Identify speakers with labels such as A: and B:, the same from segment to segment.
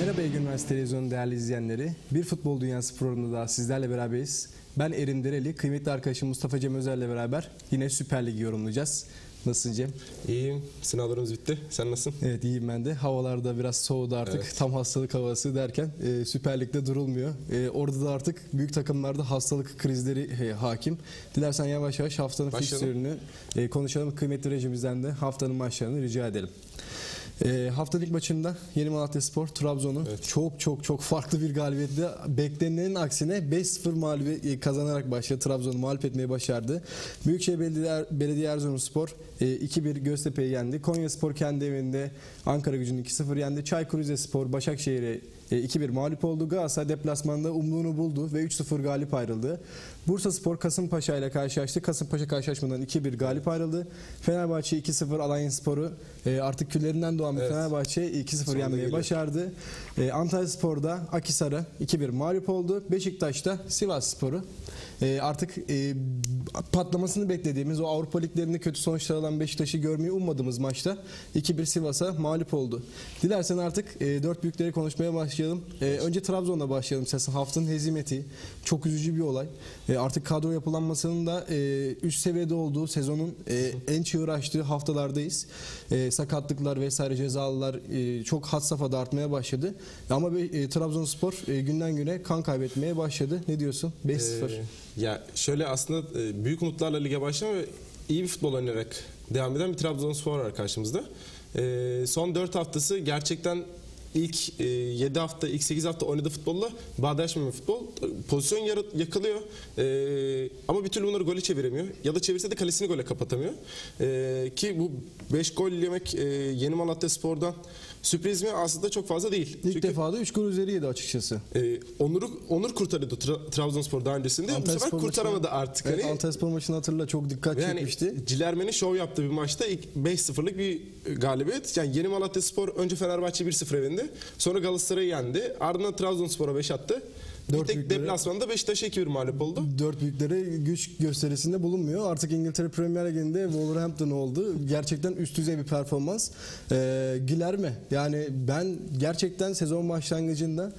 A: Merhaba Ege Üniversitesi Televizyonu değerli izleyenleri. Bir Futbol Dünyası programında daha sizlerle beraberiz. Ben Erim Dereli, kıymetli arkadaşım Mustafa Cem Özer'le beraber yine Süper Lig'i yorumlayacağız. Nasılsın Cem?
B: İyiyim. Sınavlarımız bitti. Sen nasılsın?
A: Evet, iyiyim ben de. Havalarda biraz soğudu artık.
B: Evet.
A: Tam hastalık havası derken Süper Lig'de durulmuyor. Orada da artık büyük takımlarda hastalık krizleri hakim. Dilersen yavaş yavaş haftanın fikstürünü konuşalım. Kıymetli rejimizden de haftanın maçlarını rica edelim. Haftanın ilk maçında Yeni Malatyaspor Trabzon'u çok farklı bir galibiyetle beklenenin aksine 5-0 mağlubi kazanarak başladı. Trabzon'u mağlup etmeyi başardı. Büyükşehir Belediye Erzurumspor 2-1 Göztepe'yi yendi. Konyaspor kendi evinde Ankaragücü'nü 2-0 yendi. Çaykur Rizespor Başakşehir'e 2-1 mağlup oldu. Galatasaray deplasmanda umduğunu buldu ve 3-0 galip ayrıldı. Bursaspor Kasımpaşa ile karşılaştı. Kasımpaşa karşılaşmadan 2-1 galip ayrıldı. Fenerbahçe 2-0 Alanyaspor'u artık küllerinden doğan bir Fenerbahçe 2-0 yenmeyi başardı. Antalyaspor'da Akhisar'a 2-1 mağlup oldu. Beşiktaş'ta Sivasspor'u artık patlamasını beklediğimiz o Avrupa Liglerinde kötü sonuçlar alan Beşiktaş'ı görmeyi ummadığımız maçta 2-1 Sivas'a mağlup oldu. Dilersen artık dört büyükleri konuşmaya başlayalım. Önce Trabzon'la başlayalım. Haftanın hezimeti çok üzücü bir olay. Artık kadro yapılanmasının da üst seviyede olduğu, sezonun en çığır açtığı haftalardayız. Sakatlıklar vesaire, cezalılar çok had safhada artmaya başladı. Ama Trabzonspor günden güne kan kaybetmeye başladı. Ne diyorsun? 5-0.
B: Ya şöyle aslında büyük umutlarla lige başlayan ve iyi bir futbol oynayarak devam eden bir Trabzonspor var karşımızda. Son 4 haftası gerçekten ilk 7 hafta, ilk 8 hafta oynadığı futbolla bağdaşmayan bir futbol. Pozisyon yakalıyor ama bir türlü bunları gole çeviremiyor. Ya da çevirse de kalesini gole kapatamıyor. Ki bu 5 gol yemek Yeni Malatyaspor'dan sürpriz mi? Aslında çok fazla değil.
A: İlk defa da 3 gol üzeri yedi açıkçası.
B: Onur kurtarıyordu Trabzonspor daha öncesinde. Bu sefer kurtaramadı artık.
A: Evet, Antalyaspor maçını hatırla, çok dikkat çekmişti.
B: Yani Cilermen'in şov yaptığı bir maçta ilk 5-0'lık bir galibiyet. Yani Yeni Malatyaspor önce Fenerbahçe 1-0 evinde. Sonra Galatasaray'ı yendi. Ardından Trabzonspor'a 5 attı. Bir tek deplasmanda Beşiktaş'a 2-1 mağlup oldu.
A: Dört büyüklere güç gösterisinde bulunmuyor. Artık İngiltere Premier Ligi'nde Wolverhampton oldu. Gerçekten üst düzey bir performans. Guilherme, yani ben gerçekten sezon başlangıcında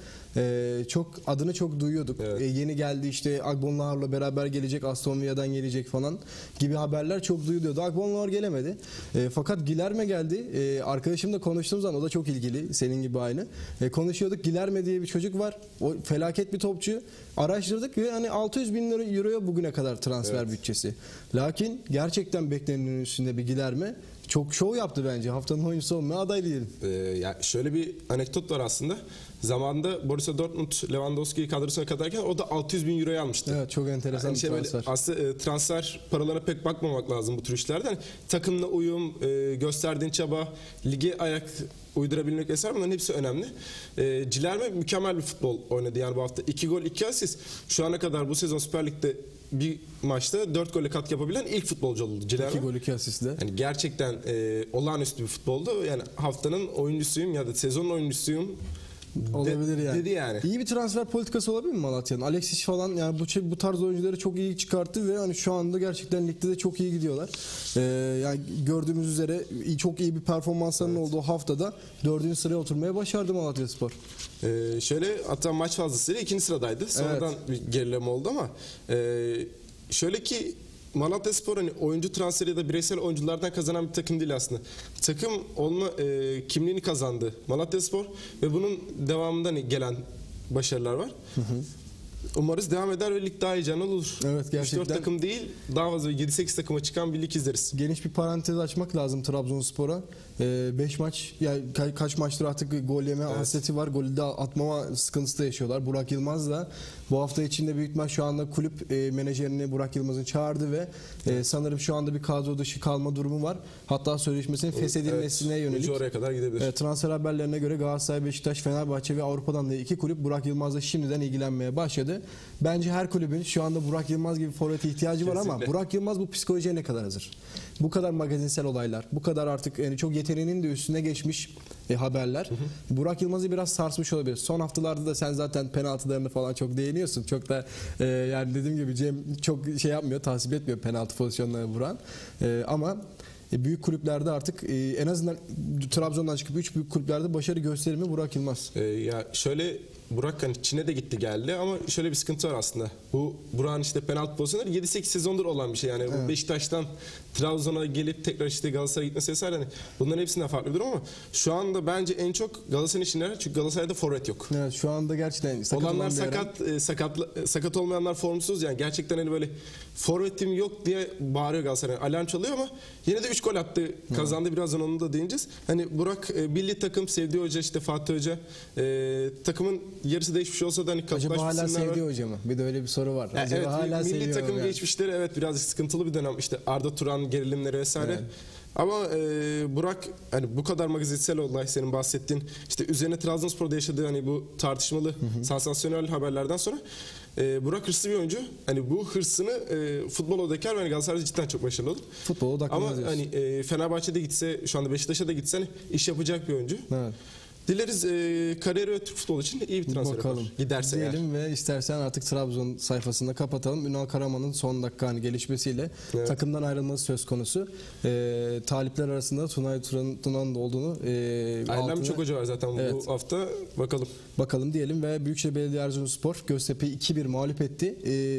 A: adını çok duyuyorduk.
B: Evet.
A: Yeni geldi, işte Agbonlahar'la beraber gelecek, Aston Villa'dan gelecek falan gibi haberler çok duyuluyordu. Agbonlahar gelemedi. Fakat Guilherme geldi. Arkadaşımla konuştuğum zaman, o da çok ilgili, senin gibi aynı. Konuşuyorduk. Guilherme diye bir çocuk var. O felaket bir topçu. Araştırdık ve hani 600 bin euroya bugüne kadar transfer bütçesi. Lakin gerçekten beklenenin üstünde bir Guilherme. Çok şov yaptı bence. Haftanın oyuncusu olmaya aday diyelim.
B: Ya şöyle bir anekdot var aslında. Zamanında Borussia Dortmund Lewandowski'yi kadrosuna katarken o da 600 bin euroya almıştı.
A: Evet, çok enteresan
B: yani
A: bir transfer.
B: Aslında transfer paralarına pek bakmamak lazım bu tür işlerde. Yani takımla uyum, gösterdiğin çaba, lige ayak uydurabilmek vesaire, bunların hepsi önemli. Cilerme mükemmel bir futbol oynadı yani bu hafta. 2 gol 2 asist. Şu ana kadar bu sezon Süper Lig'de bir maçta 4 golle katkı yapabilen ilk futbolcu oldu Cilerme.
A: 2 gol 2 asist de.
B: Yani gerçekten olağanüstü bir futboldu. Yani haftanın oyuncusuyum ya da sezonun oyuncusuyum
A: olabilir yani.
B: Dedi yani.
A: İyi bir transfer politikası olabilir mi Malatya'nın? Alexis falan, yani bu tarz oyuncuları çok iyi çıkarttı ve hani şu anda gerçekten ligde de çok iyi gidiyorlar. Yani gördüğümüz üzere çok iyi bir performanslarının olduğu haftada 4. sıraya oturmaya başardı Malatyaspor.
B: Şöyle, hatta maç fazlasıyla 2. sıradaydı. Sonradan bir gerileme oldu ama şöyle ki Malatyaspor hani oyuncu transferi ya da bireysel oyunculardan kazanan bir takım değil aslında. Takım olma kimliğini kazandı Malatyaspor ve bunun devamında hani gelen başarılar var. Umarız devam eder ve lig daha heyecanlı olur.
A: Evet, gerçekten.
B: 3-4 takım değil, daha fazla 7-8 takıma çıkan bir lig izleriz.
A: Geniş bir parantez açmak lazım Trabzonspor'a. 5 maç, yani kaç maçtır artık gol yeme hasreti var. Golü de atmama sıkıntısı da yaşıyorlar. Burak Yılmaz da bu hafta içinde büyük ihtimal şu anda kulüp menajerini Burak Yılmaz'ın çağırdı ve sanırım şu anda bir kadro dışı kalma durumu var. Hatta sözleşmesinin feshedilmesine yönelik.
B: Oraya kadar gidebilir.
A: Transfer haberlerine göre Galatasaray, Beşiktaş, Fenerbahçe ve Avrupa'dan da 2 kulüp Burak Yılmaz'la şimdiden ilgilenmeye başladı. Bence her kulübün şu anda Burak Yılmaz gibi forvete ihtiyacı var ama Burak Yılmaz bu psikolojiye ne kadar hazır? Bu kadar magazinsel olaylar, bu kadar artık yani çok yeteneğinin de üstüne geçmiş haberler. Burak Yılmaz'ı biraz sarsmış olabilir. Son haftalarda da sen zaten penaltılarını falan çok değiniyorsun. Çok da yani dediğim gibi Cem çok şey yapmıyor, tasvip etmiyor penaltı pozisyonlarını vuran. Ama büyük kulüplerde artık en azından Trabzon'dan çıkıp 3 büyük kulüplerde başarı gösterir mi Burak Yılmaz?
B: Ya şöyle, Burak hani Çin'e de gitti geldi ama şöyle bir sıkıntı var aslında. Bu Burak'ın işte penaltı pozisyonları 7-8 sezondur olan bir şey yani. Bu Beşiktaş'tan Trabzon'a gelip tekrar işte Galatasaray'a gitmesi vesaire, hani bunların hepsinden farklı bir durum ama şu anda bence en çok Galatasaray'ın işine, çünkü Galatasaray'da forvet yok.
A: Evet, şu anda gerçekten sakat
B: Olanlar
A: olan bir
B: sakat olmayanlar formsuz, yani gerçekten hani böyle forvetim yok diye bağırıyor Galatasaray. Alarm çalıyor ama yine de 3 gol attı, kazandı. Birazdan onu da değineceğiz. Hani Burak milli takım, sevdiği hoca işte Fatih Hoca, takımın yarısı değişmiş olsa da hani
A: Acaba hala sevdiği hoca mı? Bir de öyle bir soru var. Acaba
B: evet,
A: hala
B: milli
A: seviyor
B: takım
A: mu yani?
B: geçmişleri evet birazcık sıkıntılı bir dönem. İşte Arda Turan gerilimleri vesaire.
A: Evet.
B: Ama Burak hani bu kadar magazinsel olay, senin bahsettiğin işte üzerine Trabzonspor'da yaşadığı hani bu tartışmalı sansasyonel haberlerden sonra Burak hırslı bir oyuncu. Hani bu hırsını futbola döker ve hani Galatasaray'da cidden çok başarılı olur.
A: Futbola odaklanıyor.
B: Ama hani Fenerbahçe'de gitse, şu anda Beşiktaş'a da gitse hani iş yapacak bir oyuncu.
A: Evet.
B: Dileriz kariyeri ve Türk futbolu için iyi bir transfer
A: Bakalım.
B: yapar. Giderse eğer.
A: Diyelim ve istersen artık Trabzon sayfasında kapatalım. Ünal Karaman'ın son dakika hani gelişmesiyle takımdan ayrılması söz konusu. Talipler arasında Tunay Tuna'nın da olduğunu
B: Ayrılan çok hoca var zaten bu hafta. Bakalım
A: diyelim ve Büyükşehir Belediye Erzurumspor Göztepe'yi 2-1 mağlup etti.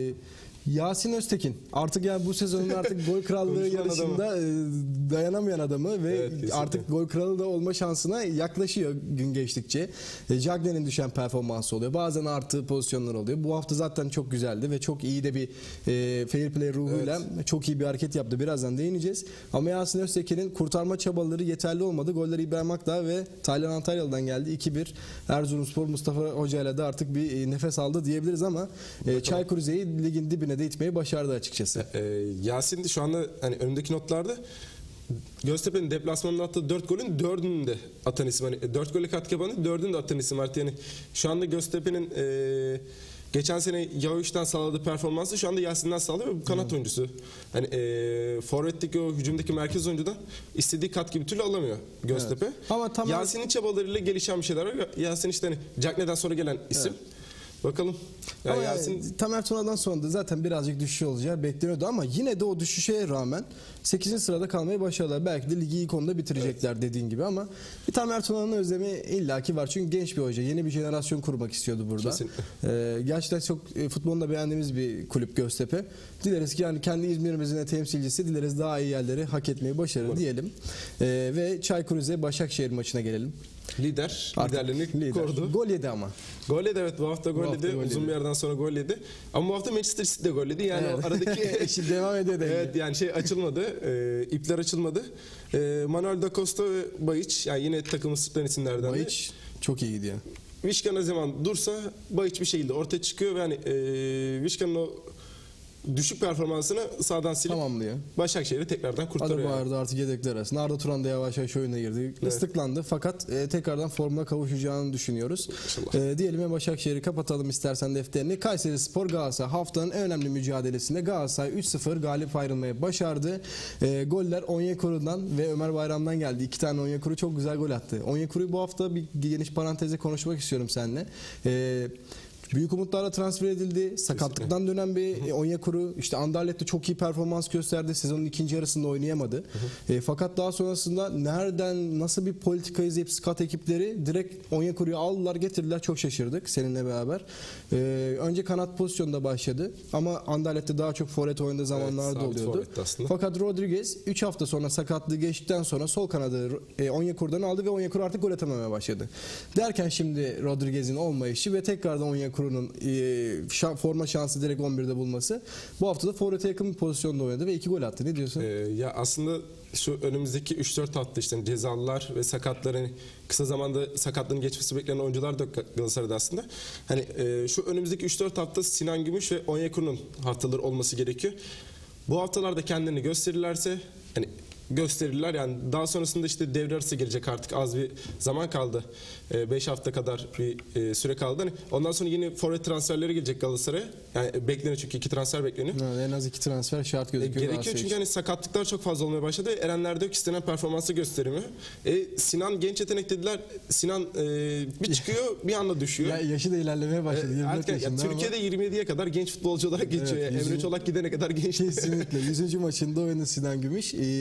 A: Yasin Öztekin artık yani bu sezonun artık gol krallığı yarışında dayanamayan adamı ve artık gol kralı da olma şansına yaklaşıyor gün geçtikçe. Cagney'in düşen performansı oluyor. Bazen artı pozisyonlar oluyor. Bu hafta zaten çok güzeldi ve çok iyi de bir fair play ruhuyla çok iyi bir hareket yaptı. Birazdan değineceğiz. Ama Yasin Öztekin'in kurtarma çabaları yeterli olmadı. Golleri İbrahim Akdağ ve Taylan Antalyalı'dan geldi. 2-1 Erzurumspor Mustafa Hoca ile de artık bir nefes aldı diyebiliriz ama Çaykur Rize'yi ligin dibine de itmeyi başardı açıkçası.
B: Yasin de şu anda hani önümdeki notlarda Göztepe'nin deplasmanında attığı 4 golün 4'ünü de atan isim. Hani 4 gole katkı yapan 4'ünü de atan isim artık. Yani şu anda Göztepe'nin geçen sene Yavuş'tan sağladığı performansı şu anda Yasin'den sağlıyor ve bu kanat oyuncusu. Hani forvetteki o hücumdaki merkez oyuncudan istediği katkı bir türlü alamıyor Göztepe.
A: Evet. Ama
B: Yasin'in çabalarıyla gelişen bir şeyler var. Yasin işte hani Cagney'den sonra gelen isim. Evet. Bakalım.
A: Yani ama Tamer Tuna'dan sonra da zaten birazcık düşüş olacağı bekleniyordu ama yine de o düşüşe rağmen 8. sırada kalmayı başardılar. Belki de ligi ilk onda bitirecekler dediğin gibi ama bir Tamer Tuna'nın özlemi illaki var. Çünkü genç bir hoca. Yeni bir jenerasyon kurmak istiyordu burada. Gerçekten çok futbolunda beğendiğimiz bir kulüp Göztepe. Dileriz ki yani kendi İzmir'imizin de temsilcisi, dileriz daha iyi yerleri hak etmeyi başarır diyelim. Ve Çaykur Rize Başakşehir maçına gelelim.
B: Liderliğini korudu.
A: Gol yedi ama.
B: Gol yedi, evet, bu hafta gol yedi. Uzun bir yerden sonra gol yedi. Ama bu hafta Manchester City de gol yedi. Yani o aradaki
A: şimdi devam ediyor da.
B: Evet, yani şey açılmadı. İpler açılmadı. Manuel da Costa ve Bayiç, yani yine takımın sırtlayan isimlerden.
A: Bayiç çok iyi gidiyor.
B: Vişkan ne zaman dursa Bayiç bir şekilde ortaya çıkıyor ve hani Vişkan'ın o düşük performansını sağdan silip tamamlıyor. Başakşehir'i tekrardan kurtarıyor.
A: Adı vardı artık yedekler arasında. Arda Turan da yavaş yavaş oyuna girdi. Islıklandı fakat tekrardan formuna kavuşacağını düşünüyoruz. Diyelim ve Başakşehir'i kapatalım istersen defterini. Kayserispor Galatasaray haftanın en önemli mücadelesinde Galatasaray 3-0 galip ayrılmayı başardı. Goller Onyekuru'dan ve Ömer Bayram'dan geldi. 2 tane Onyekuru çok güzel gol attı. Onyekuru'yu bu hafta bir geniş parantezle konuşmak istiyorum seninle. Büyük umutlarla transfer edildi. Sakatlıktan dönen bir Onyekuru. İşte Anderlet'te çok iyi performans gösterdi. Sezonun ikinci yarısında oynayamadı. Fakat daha sonrasında nereden, nasıl bir politika izleyip scout ekipleri direkt Onyekuru'yu aldılar, getirdiler. Çok şaşırdık seninle beraber. Önce kanat pozisyonda başladı. Ama Anderlet'te daha çok forvet oynadığı zamanlarda oluyordu. Fakat Rodriguez 3 hafta sonra sakatlığı geçtikten sonra sol kanadı Onyekuru'dan aldı ve Onyekuru artık gol atamamaya başladı. Derken şimdi Rodriguez'in olmayışı ve tekrardan Onyekuru'nun forma şansı direkt 11'de bulması. Bu hafta da forvete yakın bir pozisyonda oynadı ve 2 gol attı. Ne diyorsun?
B: Ya aslında şu önümüzdeki 3-4 hafta işte cezalılar ve sakatların kısa zamanda sakatlığın geçmesi beklenen oyuncular da Galatasaray'da aslında. Hani şu önümüzdeki 3-4 hafta Sinan Gümüş ve Onyekuru'nun haftaları olması gerekiyor. Bu haftalarda kendilerini gösterirlerse hani gösterirler. Yani daha sonrasında işte devre arası gelecek, artık az bir zaman kaldı. 5 hafta kadar bir süre kaldı. Hani ondan sonra yeni forvet transferleri gelecek Galatasaray'a. Yani bekleniyor çünkü 2 transfer bekleniyor.
A: En az 2 transfer şart gözüküyor.
B: Gerekiyor çünkü hani sakatlıklar çok fazla olmaya başladı. Erenler'de yok, istenen performansı gösteremiyor. Sinan genç yetenek dediler. Sinan bir çıkıyor bir anda düşüyor.
A: Yaşı da ilerlemeye başladı.
B: Türkiye'de 27'ye kadar genç futbolcu olarak geçiyor. Evet, Emre Çolak gidene kadar genç.
A: Kesinlikle. 100. maçında oynadı Sinan Gümüş.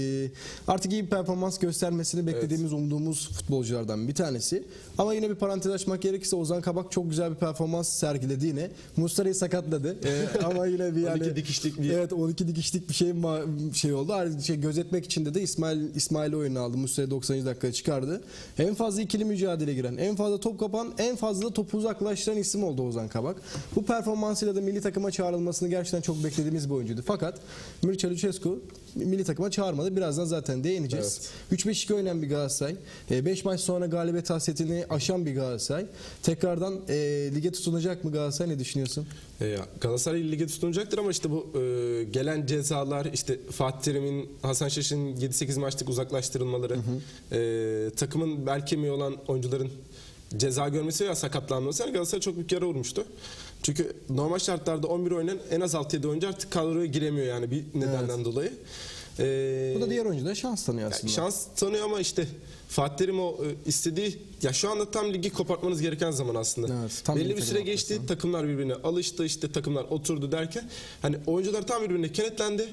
A: artık iyi bir performans göstermesini beklediğimiz, umduğumuz futbolculardan bir tanesi. Ama yine bir parantez açmak gerekirse Ozan Kabak çok güzel bir performans sergiledi yine. Muslera'yı sakatladı. Ama yine bir yani
B: 12 dikişlik bir...
A: Evet, 12 dikişlik bir şey oldu. Ayrıca gözetmek için de İsmail'i oyuna aldı. Muslera 90. dakikaya çıkardı. En fazla ikili mücadele giren, en fazla top kapan, en fazla da topu uzaklaştıran isim oldu Ozan Kabak. Bu performansıyla da milli takıma çağrılmasını gerçekten çok beklediğimiz bir oyuncuydu. Fakat Mircea Lucescu milli takıma çağırmadı. Birazdan zaten değineceğiz. Evet. 3-5-2 oynayan bir Galatasaray. 5 maç sonra galibiyet hasretini aşan bir Galatasaray. Tekrardan lige tutunacak mı Galatasaray? Ne düşünüyorsun?
B: Galatasaray lige tutunacaktır ama işte bu gelen cezalar, işte Fatih Terim'in, Hasan Şaş'ın 7-8 maçlık uzaklaştırılmaları, takımın bel kemiği olan oyuncuların ceza görmesi veya sakatlanması Galatasaray çok büyük yara vurmuştu. Çünkü normal şartlarda 11 oynayan en az 6-7 oyuncu artık kadroya giremiyor yani bir nedenden dolayı.
A: Bu da diğer oyunculara şans tanıyor aslında.
B: Yani şans tanıyor ama işte Fatih Terim o istediği, ya şu anda tam ligi kopartmanız gereken zaman aslında. Evet, belli bir süre geçti, takımlar birbirine alıştı, işte takımlar oturdu derken hani oyuncular tam birbirine kenetlendi.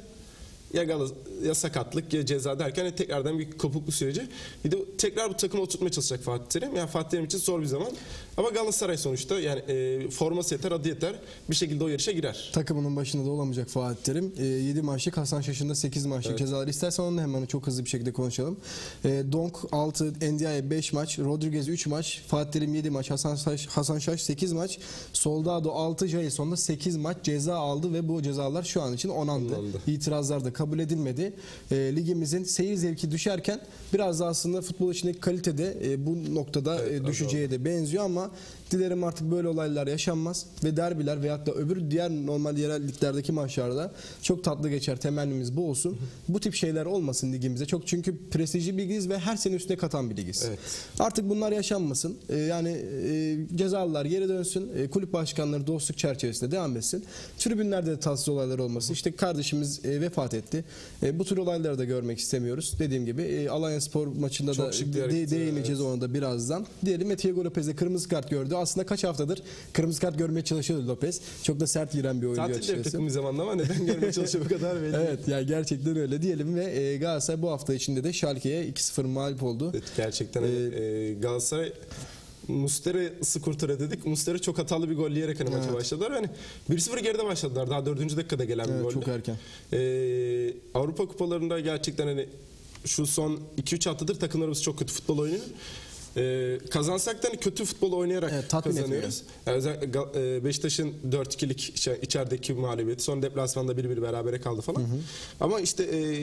B: Ya sakatlık ya ceza derken tekrardan bir kopukluk süreci. Bir de tekrar bu takımı oturtmaya çalışacak Fatih Terim. Yani Fatih Terim için zor bir zaman. Ama Galatasaray sonuçta yani forması yeter, adı yeter. Bir şekilde o yarışa girer.
A: Takımının başında da olamayacak Fatih Terim. 7 maçlık, Hasan Şaş'ın da 8 maçlık cezalar. İstersen onu da hemen çok hızlı bir şekilde konuşalım. Donk 6, Ndiaye 5 maç, Rodriguez 3 maç, Fatih Terim 7 maç, Hasan Şaş 8 maç, Soldado 6, Jailson da 8 maç ceza aldı ve bu cezalar şu an için onandı. İtirazlar da kabul edilmedi. Ligimizin seyir zevki düşerken biraz da aslında futbol içindeki kalitede bu noktada düşeceğe de benziyor ama dilerim artık böyle olaylar yaşanmaz ve derbiler veyahut da öbür diğer normal yerel liglerdeki maçlarda çok tatlı geçer. Temennimiz bu olsun. Bu tip şeyler olmasın ligimize. Çok çünkü prestijli bir ligiz ve her sene üstüne katan bir ligiz. Evet. Artık bunlar yaşanmasın. Yani cezalılar geri dönsün. Kulüp başkanları dostluk çerçevesinde devam etsin. Tribünlerde de tatsız olaylar olmasın. İşte kardeşimiz vefat etti. Bu tür olayları da görmek istemiyoruz. Dediğim gibi Alanyaspor maçında çok da değineceğiz ona da birazdan. Diyelim Thiago Lopez'e kırmızı kart gördü. Aslında kaç haftadır kırmızı kart görmeye çalışıyordu Lopez. Çok da sert giren bir oyuncu açıkçası.
B: Tatil takım bir zamanda ama neden görmeye çalışıyor bu kadar belli.
A: Evet yani gerçekten öyle diyelim ve Galatasaray bu hafta içinde de Schalke'ye 2-0 mağlup oldu.
B: Evet, gerçekten Galatasaray Muslera'sı kurtarıyor dedik. Muslera çok hatalı bir gol yiyerek hani maça başladılar. Yani 1-0 geride başladılar. Daha 4. dakikada gelen bir golle.
A: Çok erken.
B: Avrupa kupalarında gerçekten hani şu son 2-3 haftadır takımlarımız çok kötü futbol oynuyor. Kazansak da hani kötü futbol oynayarak kazanıyoruz. Yani özellikle Beşiktaş'ın 4-2'lik içerideki mağlubiyeti, sonra deplasmanda 1-1 berabere kaldı falan. Ama işte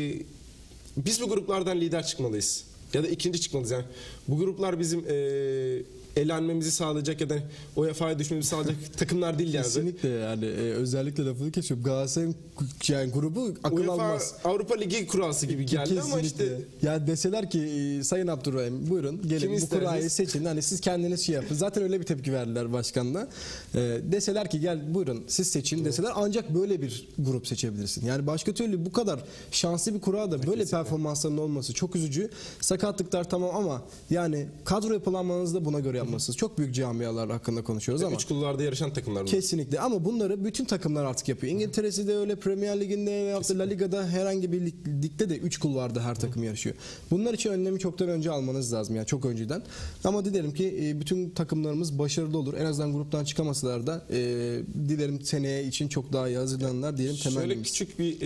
B: biz bu gruplardan lider çıkmalıyız. Ya da ikinci çıkmalıyız. Yani bu gruplar bizim elenmemizi sağlayacak ya da UEFA'ya düşmemizi sağlayacak takımlar değil yani.
A: Kesinlikle yani özellikle lafını kesiyorum. Galatasaray'ın yani grubu akıl
B: UEFA,
A: almaz.
B: Avrupa Ligi kurası gibi geldi
A: kesinlikle.
B: Ama işte
A: yani deseler ki Sayın Abdurrahim buyurun gelin bu kurayı seçin. Hani siz kendiniz şey yapın. Zaten öyle bir tepki verdiler başkanla. Deseler ki gel buyurun siz seçin deseler ancak böyle bir grup seçebilirsin. Yani başka türlü bu kadar şanslı bir kura da böyle performansların olması çok üzücü. Sakatlıklar tamam ama yani kadro yapılanmanızı da buna göre yapmalısınız. Çok büyük camialar hakkında konuşuyoruz ama.
B: 3 kulvarda yarışan takımlar bunlar.
A: Kesinlikle ama bunları bütün takımlar artık yapıyor. İngiltere'si de öyle, Premier Lig'inde veyahut da La Liga'da herhangi bir ligde de 3 kulvarda her takım yarışıyor. Bunlar için önlemi çoktan önce almanız lazım yani çok önceden. Ama dilerim ki bütün takımlarımız başarılı olur. En azından gruptan çıkamasalar da dilerim seneye için çok daha iyi hazırlanırlar diyelim temennimiz.
B: Şöyle küçük bir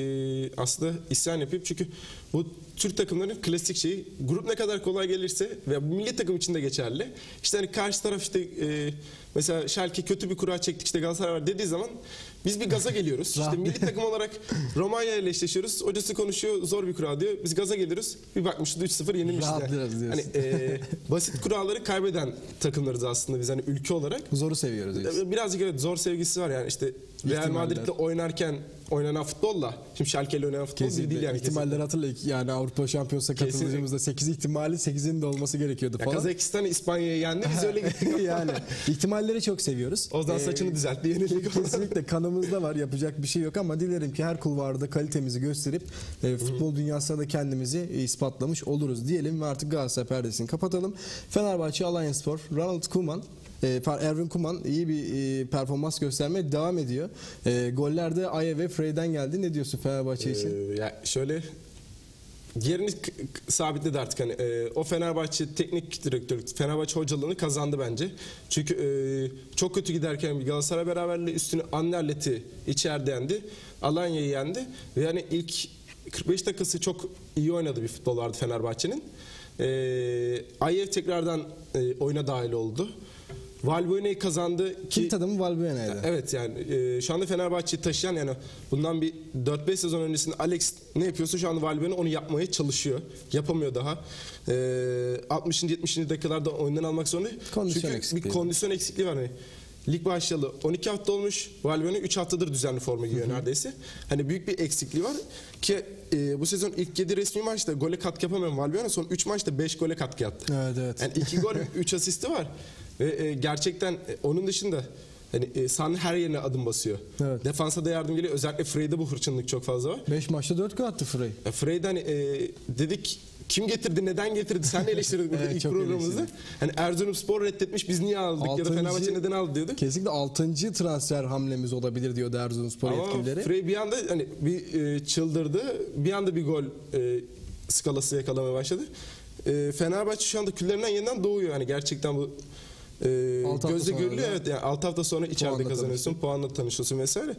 B: aslında isyan yapayım çünkü bu Türk takımların klasik şeyi grup ne kadar kolay gelirse ve milli takım için de geçerli. İşte hani karşı taraf işte mesela Schalke kötü bir kura çektik işte Galatasaray var dediği zaman biz bir gaza geliyoruz. İşte milli takım olarak Romanya ile eşleşiyoruz. Hocası konuşuyor zor bir kura diyor. Biz gaza geliriz. Bir bakmışız 3-0 yenilmişiz. Hani basit kuralları kaybeden takımlarız aslında biz hani ülke olarak.
A: Zoru seviyoruz.
B: Birazcık evet zor sevgisi var yani işte Real Madrid'de oynarken oynanan futbolla şimdi Schalke'yle oynanan futbol bir değil yani.
A: İhtimalleri hatırlayın yani Avrupa Şampiyonası'na katıldığımızda 8 ihtimali 8'in de olması gerekiyordu falan.
B: Kazakistan İspanya'ya yendi biz öyle
A: yani ihtimalleri çok seviyoruz.
B: O zaman saçını düzeltti yenildik.
A: Kesinlikle kanımızda var yapacak bir şey yok ama dilerim ki her kulvarda kalitemizi gösterip futbol dünyasında da kendimizi ispatlamış oluruz diyelim ve artık Galatasaray perdesini kapatalım. Fenerbahçe Alanyaspor Ronald Koeman Erwin Koeman iyi bir performans göstermeye devam ediyor. Goller de Aya ve Frey'den geldi. Ne diyorsun Fenerbahçe için?
B: Ya şöyle yerini sabitledi artık. Hani o Fenerbahçe teknik direktör, Fenerbahçe hocalığını kazandı bence. Çünkü çok kötü giderken bir Galatasaray beraberliği üstüne Anderlet'i içeride yendi. Alanya'yı yendi. Ve yani ilk 45 dakikası çok iyi oynadı bir futbol vardı Fenerbahçe'nin. Ayev tekrardan oyuna dahil oldu. Valbuena'yı kazandı ki...
A: Kilit adamı Valbuena'ydı.
B: Evet yani şu anda Fenerbahçe'yi taşıyan, yani bundan bir 4-5 sezon öncesinde Alex ne yapıyorsa şu anda Valbuena onu yapmaya çalışıyor. Yapamıyor daha. 60. 70. dakikalarda oyundan almak zorunda.
A: Kondisyon
B: Çünkü
A: eksikliği.
B: bir kondisyon eksikliği var. Hani lig başlayalı 12 hafta olmuş. Valbuena 3 haftadır düzenli forma giyiyor neredeyse. Hani büyük bir eksikliği var ki bu sezon ilk 7 resmi maçta gole katkı yapamayan Valbuena son 3 maçta 5 gole katkı yaptı.
A: Evet.
B: Yani 2 gol 3 asisti var. Ve gerçekten onun dışında hani sahanın her yerine adım basıyor.
A: Evet.
B: Defansa da yardım geliyor. Özellikle Frey'de bu hırçınlık çok fazla var.
A: 5 maçta 4 gol attı Frey.
B: Frey'de hani dedik kim getirdi, neden getirdi? Sen de eleştirdik burada
A: Evet,
B: ilk
A: çok
B: programımızda.
A: eleştirdik.
B: Hani Erzurumspor reddetmiş, biz niye aldık ya da Fenerbahçe neden aldı diyorduk.
A: Kesinlikle 6. transfer hamlemiz olabilir diyordu Erzurumspor yetkilileri.
B: Ama Frey bir anda hani bir çıldırdı. Bir anda bir gol skalası yakalamaya başladı. Fenerbahçe şu anda küllerinden yeniden doğuyor. Hani gerçekten bu gözle görülüyor. Evet, yani 6 hafta sonra içeride kazanıyorsun, puanla tanışıyorsun vesaire.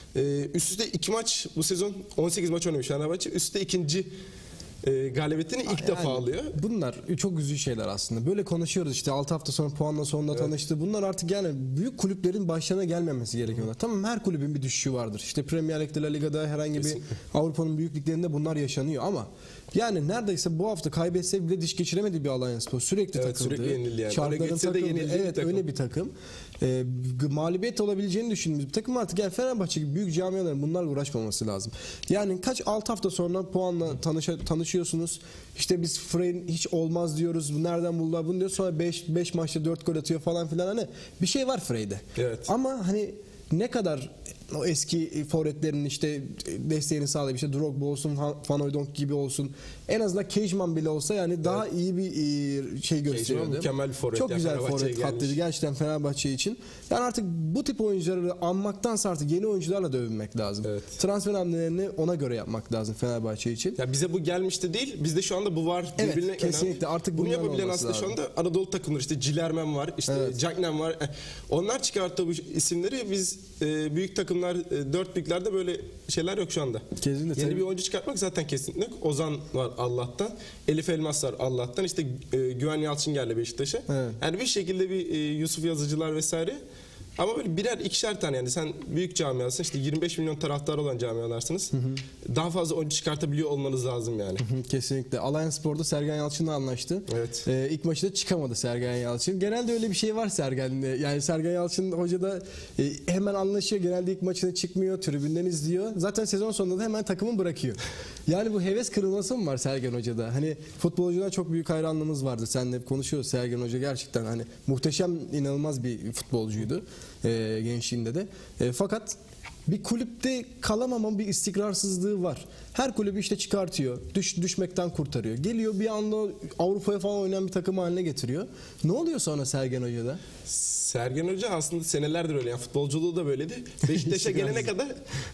B: Üst üste 2 maç bu sezon 18 maç oynamış Fenerbahçe. Üst üste ikinci galibiyetini ilk defa alıyor.
A: Bunlar çok üzücü şeyler aslında. Böyle konuşuyoruz işte 6 hafta sonra puanla sonunda tanıştı. Bunlar artık yani büyük kulüplerin başlarına gelmemesi gerekiyorlar. Tamam, her kulübün bir düşüşü vardır. İşte Premier Lig'de, La Liga'da, herhangi bir Avrupa'nın büyük liglerinde bunlar yaşanıyor ama yani neredeyse bu hafta kaybetse bile diş geçiremediği bir Alanyaspor. Sürekli takıldı.
B: Sürekli yenildi yani.
A: Çarkların takıldı. Evet,
B: takım.
A: öyle bir takım. Mağlubiyet olabileceğini düşündüğümüz bir takım artık yani Fenerbahçe gibi büyük camiaların bunlarla uğraşmaması lazım. Yani kaç 6 hafta sonra puanla tanışıyorsunuz. İşte biz Frey'in hiç olmaz diyoruz. Nereden buldular bunu diyor. Sonra 5 maçta 4 gol atıyor falan filan. Hani bir şey var Frey'de.
B: Evet.
A: Ama hani ne kadar o eski forvetlerin işte desteğini sağlayıp işte Drogba olsun, Van Hooijdonk gibi olsun. En azından Kejman bile olsa yani daha iyi bir şey gösteriyordu.
B: Mükemmel bir forvet.
A: Çok güzel forvet hattıydı gerçekten Fenerbahçe için. Yani artık bu tip oyuncuları anmaktansa artık yeni oyuncularla da övünmek lazım.
B: Evet.
A: Transfer hamlelerini ona göre yapmak lazım Fenerbahçe için.
B: Ya bize bu gelmişti değil. Bizde şu anda bu var.
A: Evet,
B: birbirine
A: kesinlikle
B: önemli.
A: artık
B: bunu
A: bundan
B: yapabilen
A: olması
B: aslında
A: lazım.
B: şu anda Anadolu takımları, işte Cilermen var, işte Cagney var. Onlar çıkarttığı bu isimleri biz büyük takımlar, 4 büyüklerde böyle şeyler yok şu anda.
A: Kesinlikle.
B: Yeni bir oyuncu çıkartmak zaten kesinlikle. Ozan var Allah'tan. Elif Elmas var Allah'tan. İşte Güven Yalçın geldi Beşiktaş'a.
A: Evet.
B: Yani bir şekilde bir Yusuf Yazıcılar vesaire. Ama böyle birer ikişer tane, yani sen büyük camiasın, işte 25 milyon taraftar olan camialarsınız. Daha fazla oyuncu çıkartabiliyor olmanız lazım yani.
A: Kesinlikle. Alanyaspor'da Sergen Yalçın'la anlaştı.
B: Evet.
A: İlk maçta da çıkamadı Sergen Yalçın. Genelde öyle bir şey var Sergen'de. Yani Sergen Yalçın hoca da hemen anlaşıyor. Genelde ilk maçına çıkmıyor, tribünden izliyor. Zaten sezon sonunda da hemen takımı bırakıyor. Yani bu heves kırılması mı var Sergen Hoca'da? Hani futbolcudan çok büyük hayranlığımız vardı. Seninle hep konuşuyoruz. Sergen Hoca gerçekten hani muhteşem, inanılmaz bir futbolcuydu. Gençliğinde de. Fakat bir kulüpte kalamama bir istikrarsızlığı var. Her kulübü işte çıkartıyor. Düşmekten kurtarıyor. Geliyor bir anda Avrupa'ya falan oynayan bir takım haline getiriyor. Ne oluyor sonra Sergen Hoca'da?
B: Sergen Hoca aslında senelerdir öyle. Yani futbolculuğu da böyleydi. Beşiktaş'a gelene kadar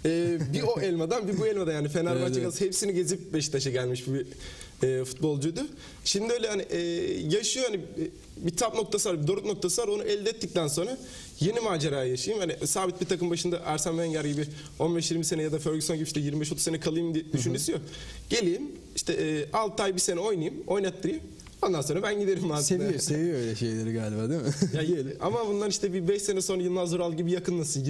B: bir o elmadan bir bu elmadan, yani Fenerbahçe evet. Hepsini gezip Beşiktaş'a gelmiş bir futbolcuydu. Şimdi öyle hani yaşıyor, hani bir tap noktası var, bir doruk noktası var. Onu elde ettikten sonra yeni macerayı yaşayayım. Hani sabit bir takım başında Arsene Wenger gibi 15-20 sene ya da Ferguson gibi işte 25-30 sene kalayım diye düşüncesi yok. Geleyim işte 6 ay bir sene oynayayım, oynattırayım. Ondan sonra ben giderim aslında.
A: Seviyor öyle şeyleri galiba, değil mi?
B: Ya, ama bunlar işte bir 5 sene sonra Yılmaz Vural gibi yakınlasın.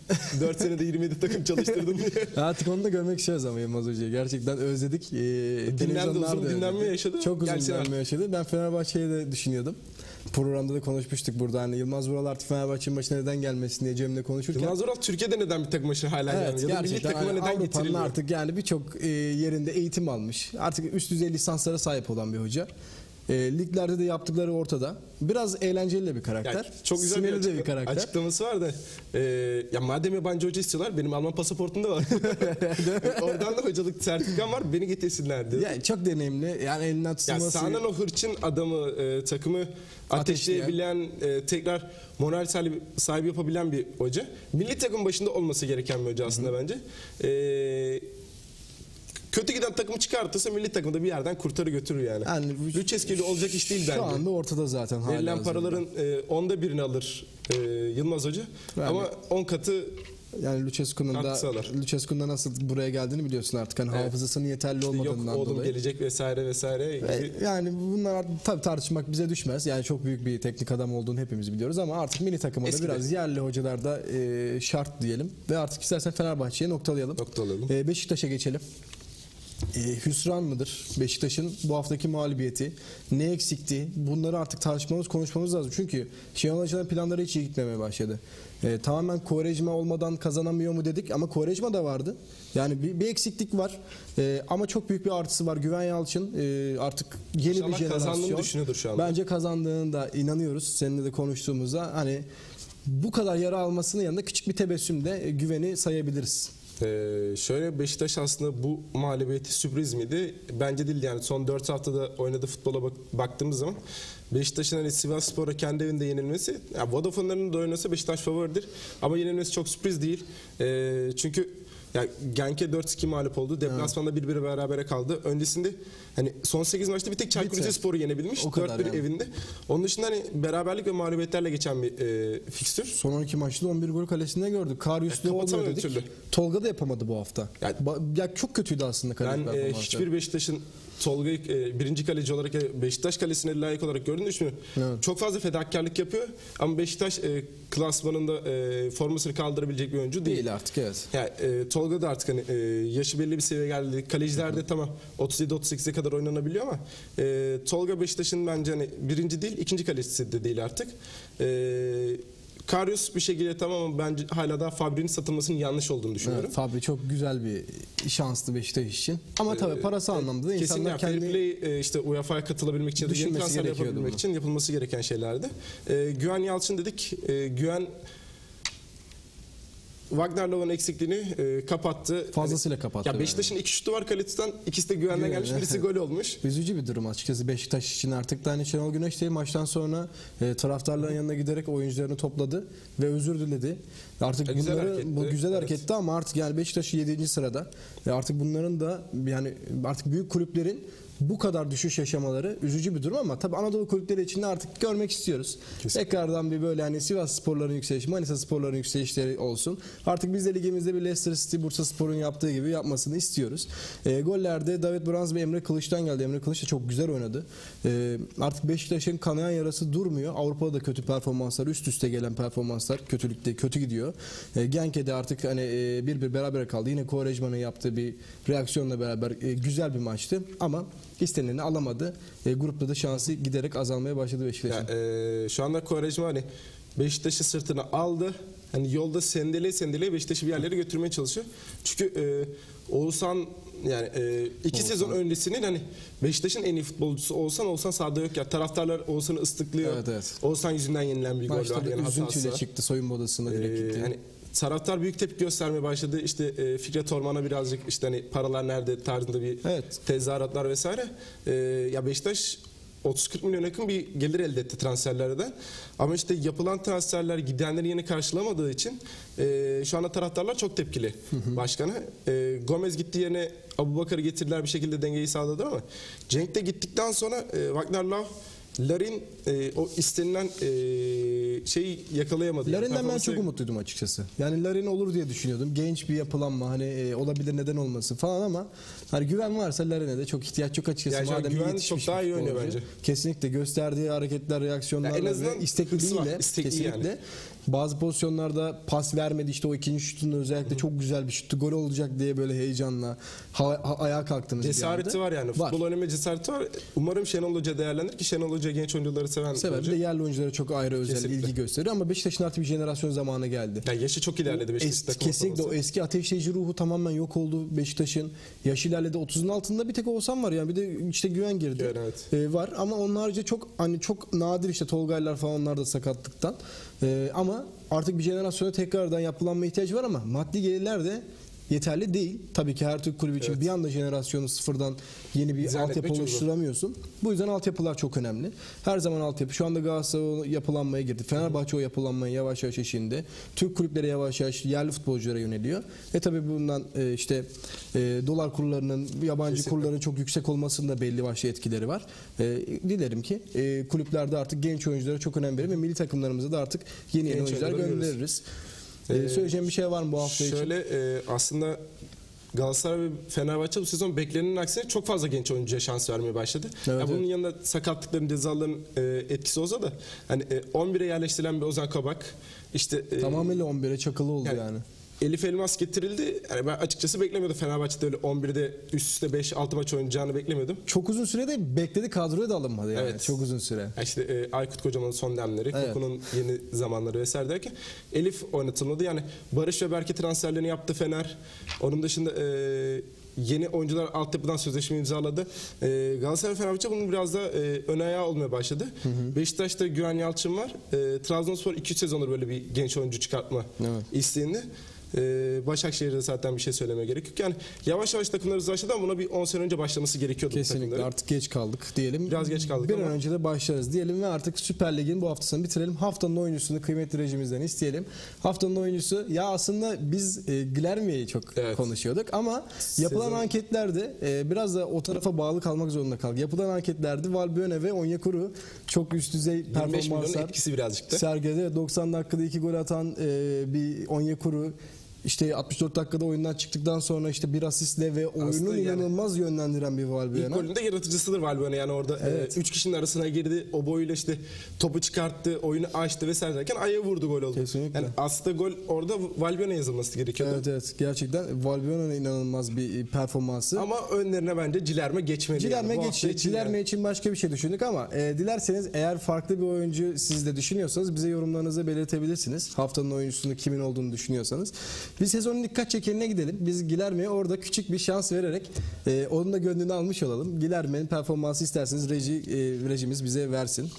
B: 24 senede 27 takım çalıştırdın diye.
A: Artık onu da görmek istiyoruz ama Yılmaz Hoca'yı. Gerçekten özledik.
B: Dinlendi, uzun dinlenme yaşadı.
A: Çok uzun dinlenme yaşadı. Ben Fenerbahçe'yi de düşünüyordum. Programda da konuşmuştuk burada. Hani Yılmaz Vural artık Fenerbahçe'nin başına neden gelmesin diye Cem'le konuşurken.
B: Yılmaz Vural Türkiye'de neden bir takım başına hala gelmiyor? Ya da milli takıma neden
A: Avrupa'nın
B: getiriliyor?
A: artık yani birçok yerinde eğitim almış. Artık üst düzey lisanslara sahip olan bir hoca. Liglerde de yaptıkları ortada. Biraz eğlenceli de bir karakter.
B: Yani çok güzel
A: bir karakter.
B: Açıklaması var da ya madem yabancı hoca istiyorlar, benim Alman pasaportum da var. Oradan da hocalık sertifikam var, beni getirsinler diyor.
A: Yani çok deneyimli. Yani elinden tutulması.
B: Ya sahadan o hırçın adamı, takımı ateşleyebilen, tekrar moral sahibi yapabilen bir hoca. Milli takım başında olması gereken bir hoca aslında bence. kötü giden takımı çıkartırsa milli takımda bir yerden kurtarı götürür yani. Lucescu'yla olacak iş değil bence.
A: Şu anda ortada zaten.
B: Verilen paraların 10'da birini alır Yılmaz Hoca. Yani, ama 10 katı
A: yani Lucescu'nun da nasıl buraya geldiğini biliyorsun artık. Hani hafızasının yeterli olmadığından
B: yok, oğlum
A: dolayı.
B: gelecek vesaire gibi.
A: Yani bunlar tabii tartışmak bize düşmez. Yani çok büyük bir teknik adam olduğunu hepimiz biliyoruz ama artık milli takıma da biraz yerli hocalar da şart diyelim. Ve artık istersen Fenerbahçe'ye noktalayalım. Beşiktaş'a geçelim. Hüsran mıdır Beşiktaş'ın bu haftaki mağlubiyeti? Ne eksikti? Bunları artık tartışmamız, konuşmamız lazım. Çünkü Şenol Hoca'nın planları hiç iyi gitmemeye başladı. Tamamen Quaresma olmadan kazanamıyor mu dedik ama Quaresma da vardı. Yani bir eksiklik var. Ama çok büyük bir artısı var. Güven Yalçın artık yeni bir jenerasyon.
B: Kazandığını düşünüyordur şu anda.
A: Bence kazandığını da inanıyoruz. Seninle de konuştuğumuzda hani bu kadar yara almasının yanında küçük bir tebessümle güveni sayabiliriz.
B: Şöyle Beşiktaş aslında bu mağlubiyeti sürpriz miydi? Bence değil yani son 4 haftada oynadığı futbola baktığımız zaman Beşiktaş'ın hani Sivasspor'a kendi evinde yenilmesi, yani Vodafone'ların da oynasa Beşiktaş favoridir ama yenilmesi çok sürpriz değil. Çünkü yani Genk'e 4-2 mağlup oldu. Deplasmanda 1-1 berabere kaldı. Öncesinde hani son 8 maçta bir tek Çaykur Rizespor'u yenebilmiş. 4-1 yani. Evinde. Onun dışında hani beraberlik ve mağlubiyetlerle geçen bir fikstür.
A: Son 12 maçta 11 gol kalesinde gördük. Karius'ta olmuyor dedik. Türlü. Tolga da yapamadı bu hafta. Yani, ya çok kötüydü aslında kaleci performansı.
B: Hiçbir Beşiktaş'ın Tolga'yı birinci kaleci olarak Beşiktaş kalesine layık olarak gördüğünü düşünüyorum. Evet. Çok fazla fedakarlık yapıyor ama Beşiktaş klasmanında formasını kaldırabilecek bir oyuncu değil.
A: Değil artık, evet.
B: Yani, Tolga da artık hani yaşı belli bir seviyeye geldi. Kalecilerde tamam 37-38'e kadar oynanabiliyor ama Tolga Beşiktaş'ın bence hani birinci değil ikinci kalecisi de değil artık. Karius bir şekilde tamam ama bence hala daha Fabri'nin satılmasının yanlış olduğunu düşünüyorum.
A: Evet, Fabri çok güzel bir şanslı Beşiktaş için. Ama tabii parası anlamda da insanlar
B: kendi işte UEFA'ya katılabilmek için ya da yeni transfer yapabilmek için yapılması gereken şeylerdi. Güven Yalçın dedik. Güven Wagner Love'ın eksikliğini kapattı.
A: Fazlasıyla kapattı.
B: Ya Beşiktaş'ın 2 şutu var Kalit'ten. İkisi de Güven'den gelmiş. Birisi gol olmuş.
A: Üzücü bir durum açıkçası Beşiktaş için. Artık da hani Şenol Güneş de maçtan sonra taraftarların yanına giderek oyuncularını topladı ve özür diledi. Artık bu güzel hareketti ama artık yani Beşiktaş 7. sırada. Artık bunların da yani artık büyük kulüplerin bu kadar düşüş yaşamaları üzücü bir durum ama tabii Anadolu kulüpleri için de artık görmek istiyoruz. Kesinlikle. Tekrardan bir böyle hani Sivassporların yükselişi, Manisasporların yükselişleri olsun. Artık biz de ligimizde bir Leicester City, Bursaspor'un yaptığı gibi yapmasını istiyoruz. Gollerde David Brans ve Emre Kılıç'tan geldi. Emre Kılıç da çok güzel oynadı. Artık Beşiktaş'ın kanayan yarası durmuyor. Avrupa'da da kötü performanslar, üst üste gelen performanslar kötü gidiyor. Genk'e de artık hani 1-1 berabere kaldı. Yine Quaresma'nın yaptığı bir reaksiyonla beraber güzel bir maçtı ama istenileni alamadı. Grupta da şansı giderek azalmaya başladı Beşiktaş'ın.
B: Şu anda Quaresma hani Beşiktaş'ı sırtına aldı. Hani yolda sendeleye Beşiktaş'ı bir yerlere götürmeye çalışıyor. Çünkü Oğuzhan yani 2 sezon öncesinin hani Beşiktaş'ın en iyi futbolcusu Oğuzhan sahada yok ya. Taraftarlar Oğuzhan'ı ıslıklıyor. Evet. Oğuzhan yüzünden yenilen bir gol var.
A: Yani üzüntüyle çıktı soyunma odasına direkt gitti.
B: Hani taraftar büyük tepki göstermeye başladı. İşte Fikret Orman'a birazcık işte hani paralar nerede tarzında bir tezahüratlar vesaire. Ya Beşiktaş 30-40 milyon yakın bir gelir elde etti transferlerden. Ama işte yapılan transferler gidenleri yeni karşılamadığı için şu anda taraftarlar çok tepkili başkana. Gomez gitti yerine Abubakar'ı getirdiler bir şekilde dengeyi sağladı ama Cenk de gittikten sonra Wagner Love Larin o istenilen şeyi yakalayamadı.
A: Larin'den ben çok umutluydum açıkçası. Yani Larin olur diye düşünüyordum. Genç bir yapılanma hani olabilir neden olmasın falan ama hani güven varsa Larin'e de çok ihtiyaç yok açıkçası.
B: Yani
A: madem
B: güven çok daha iyi oynuyor bence.
A: Kesinlikle gösterdiği hareketler, reaksiyonlar ve istekliliğiyle kesinlikle. Yani. Bazı pozisyonlarda pas vermedi işte o ikinci şutunda özellikle çok güzel bir şuttu. Gol olacak diye böyle heyecanla ayağa kalktınız.
B: Cesareti var yani. Futbol oynama cesareti var. Umarım Şenol Hoca değerlendirir ki Şenol Hoca genç oyuncuları seven
A: bir de yerli oyunculara çok ayrı özel ilgi gösteriyor ama Beşiktaş'ın artık bir jenerasyon zamanı geldi.
B: Yani yaşı çok ilerledi Beşiktaş'ta.
A: Kesinlikle o eski ateşleyici ruhu tamamen yok oldu Beşiktaş'ın. Yaş ilerledi. 30'un altında bir tek Oğuzhan var yani bir de işte Güven girdi. Var ama onun harici çok nadir işte Tolgaylar falan onlar da sakatlıktan. Ama artık bir jenerasyona tekrardan yapılanma ihtiyacı var ama maddi gelirler de yeterli değil. Tabii ki her Türk kulübü için bir anda jenerasyonu sıfırdan yeni bir
B: Dizayn
A: altyapı
B: etmek çok zor.
A: oluşturamıyorsun. Bu yüzden altyapılar çok önemli. Her zaman altyapı. Şu anda Galatasaray o yapılanmaya girdi. Fenerbahçe o yapılanmaya yavaş yavaş eşiğinde. Türk kulüpleri yavaş yavaş yerli futbolculara yöneliyor. Tabii bundan dolar kurlarının, yabancı
B: Kesinlikle.
A: kurların çok yüksek olmasının da belli başlı etkileri var. Dilerim ki kulüplerde artık genç oyunculara çok önem verir ve milli takımlarımıza da artık yeni
B: Genç
A: oyuncular
B: oyuncuları
A: göndeririz. Söyleyeceğim bir şey var mı bu hafta için?
B: Şöyle aslında Galatasaray ve Fenerbahçe bu sezon beklenenin aksine çok fazla genç oyuncuya şans vermeye başladı.
A: Evet,
B: Bunun
A: evet.
B: yanında sakatlıkların, cezaların etkisi olsa da hani 11'e yerleştirilen bir Ozan Kabak, işte
A: Tamamıyla 11'e çakılı oldu yani.
B: Elif Elmas getirildi. Yani ben açıkçası beklemiyordum Fenerbahçe'de öyle 11'de üst üste 5-6 maç oynayacağını beklemiyordum.
A: Çok uzun sürede bekledi, kadroya da alınmadı yani.
B: Evet.
A: Çok uzun süre.
B: Yani işte Aykut Kocaman'ın son demleri,
A: Evet.
B: Koku'nun yeni zamanları vesaire derken Elif oynatılmadı. Yani Barış ve Berke transferlerini yaptı Fener. Onun dışında yeni oyuncular altyapıdan sözleşme imzaladı. Galatasaray ve Fenerbahçe bunun biraz da ön ayağı olmaya başladı. Beşiktaş'ta Güven Yalçın var. Trabzonspor 2-3 sezondur böyle bir genç oyuncu çıkartma isteğinde. Başakşehir'de zaten bir şey söylemeye gerek yok. Yani yavaş yavaş takımlar hızlaştı ama buna bir 10 sene önce başlaması gerekiyordu.
A: Kesinlikle artık geç kaldık diyelim.
B: Biraz geç kaldık
A: bir
B: ama.
A: an önce de başlarız diyelim ve artık Süper Lig'in bu haftasını bitirelim. Haftanın oyuncusunu kıymetli rejimizden isteyelim. Haftanın oyuncusu ya aslında biz Guilherme'yi çok konuşuyorduk ama yapılan anketlerde biraz da o tarafa bağlı kalmak zorunda kaldık. Yapılan anketlerde Valbuena ve Onyekuru çok üst düzey
B: 25 milyonun
A: performanslar
B: etkisi birazcık da.
A: sergiledi. 90 dakikada 2 gol atan bir Onyekuru, İşte 64 dakikada oyundan çıktıktan sonra işte bir asistle ve oyunu
B: Aslında
A: inanılmaz yönlendiren bir Valbuena.
B: İlk golünde yaratıcısıdır Valbuena yani orada 3 kişinin arasına girdi, o boyuyla işte topu çıkarttı, oyunu açtı vesaire derken ayağı vurdu, gol oldu.
A: Kesinlikle.
B: Yani aslında gol orada Valbuena yazılması gerekiyordu.
A: Evet gerçekten Valbuena'nın inanılmaz bir performansı.
B: Ama önlerine bence Cilerme geçmeli.
A: Cilerme
B: yani.
A: geçti. Cilerme için başka bir şey düşündük ama dilerseniz eğer farklı bir oyuncu siz de düşünüyorsanız bize yorumlarınızı belirtebilirsiniz. Haftanın oyuncusunu kimin olduğunu düşünüyorsanız. Bir sezonun dikkat çekerine gidelim. Biz Guilherme'ye orada küçük bir şans vererek onun da gönlünü almış olalım. Guilherme'nin performansı isterseniz rejimiz bize versin.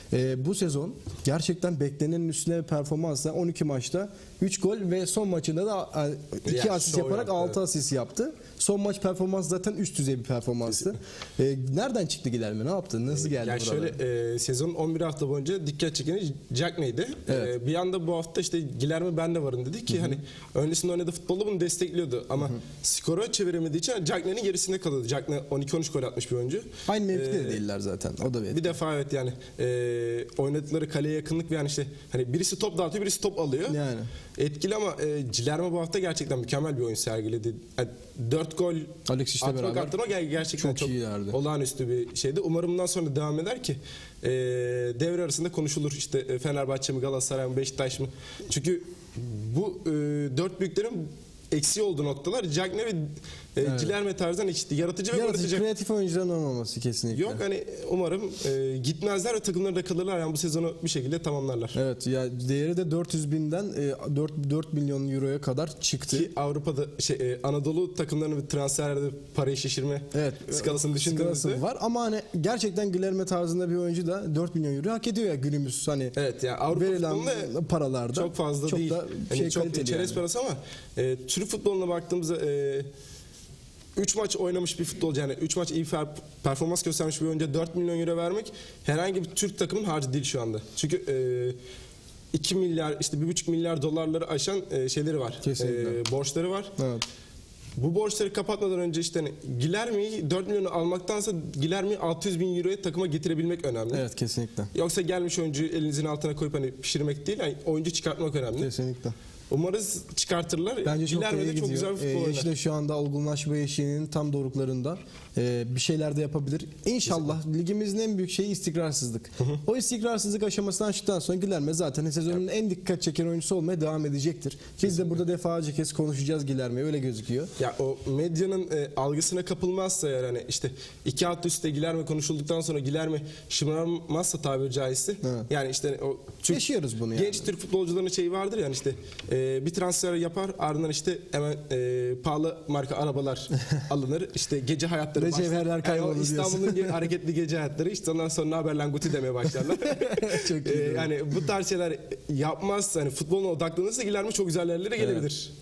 A: Bu sezon gerçekten beklenenin üstüne bir performansla 12 maçta 3 gol ve son maçında da 2 asist yaparak 6 asist yaptı. Son maç performans zaten üst düzey bir performanstı. Nereden çıktı Guilherme? Ne yaptı? Nasıl geldi
B: yani
A: buralara?
B: şöyle sezonun 11 hafta boyunca dikkat çekeni Cagney'di.
A: Evet.
B: Bir anda bu hafta işte Guilherme ben de varım dedi ki hani öncesinde oynadığı futbolda bunu destekliyordu ama skora çeviremediği için Cagney'in gerisinde kalıyordu. Cagney 12-13 gol atmış bir oyuncu.
A: Aynı mevkide de değiller zaten. O da
B: bir defa evet yani oynadıkları kaleye yakınlık ve yani işte hani birisi top dağıtıyor, birisi top alıyor.
A: Yani.
B: Etkili ama Cilerme bu hafta gerçekten mükemmel bir oyun sergiledi. Yani 4 gol
A: Alexis'le
B: atmak
A: beraber
B: arttırmak gerçekten çok
A: iyilerdi.
B: olağanüstü bir şeydi. Umarım bundan sonra devam eder ki devre arasında konuşulur işte Fenerbahçe mi, Galatasaray mı, Beşiktaş mı? Çünkü bu 4 büyüklerin eksiği olduğu noktalar Cagney ve Cilerme tarzdan işte yaratıcı ve gol atacak.
A: Kreatif oyuncuların olmaması kesinlikle.
B: Yok hani umarım gitmezler ve takımları da kalırlar yani bu sezonu bir şekilde tamamlarlar.
A: Evet ya değeri de 400 binden 4 milyon euroya kadar çıktı.
B: Ki Avrupa'da Anadolu takımlarının transferlerde parayı şişirme skalasını düşündüğümüzde
A: skalası var ama hani gerçekten Guilherme tarzında bir oyuncu da 4 milyon euro hak ediyor ya günümüz hani
B: evet ya Avrupa
A: verilen
B: futbolunda
A: paralarda
B: çok fazla
A: çok
B: değil.
A: da
B: Hani çok
A: kaliteli
B: çerez
A: yani.
B: parası ama Türk futboluna baktığımızda 3 maç oynamış bir futbolcu yani 3 maç iyi performans göstermiş bir oyuncuya 4 milyon euro vermek herhangi bir Türk takımın harcı değil şu anda. Çünkü 2 milyar işte 1,5 milyar dolarları aşan şeyleri var. Borçları var.
A: Evet.
B: Bu borçları kapatmadan önce işte hani Guilherme'yi 4 milyonu almaktansa Guilherme'yi 600 bin euroya takıma getirebilmek önemli.
A: Evet kesinlikle.
B: Yoksa gelmiş oyuncuyu elinizin altına koyup hani pişirmek değil, yani oyuncu çıkartmak önemli.
A: Kesinlikle.
B: Umarız çıkartırlar.
A: Bence çok
B: Guilherme
A: iyi
B: de çok güzel bir
A: gidiyor.
B: futbol
A: Yaşı
B: oynar.
A: da şu anda olgunlaşma eşiğinin tam doruklarında. Bir şeyler de yapabilir. İnşallah ligimizin en büyük şeyi istikrarsızlık. O istikrarsızlık aşamasından çıktıktan sonra Guilherme zaten sezonun en dikkat çeken oyuncusu olmaya devam edecektir. Biz de burada defalarca kez konuşacağız Guilherme'yi, öyle gözüküyor.
B: Ya o medyanın algısına kapılmazsa eğer hani işte 2 alt üstte Guilherme konuşulduktan sonra Guilherme şımarmazsa tabiri caizse yani işte o
A: yaşıyoruz bunu yani.
B: Genç Türk futbolcuların şeyi vardır yani işte bir transfer yapar ardından işte hemen pahalı marka arabalar alınır işte gece hayatları
A: Cevherler kaybolur diyorsun.
B: İstanbul'un hareketli gece hayatları işte ondan sonra ne haber lan Guti demeye başlarlar.
A: Çok iyi.
B: Yani bu tarz şeyler yapmazsa hani futboluna odaklanırsa Guilherme çok güzel yerlere gelebilir.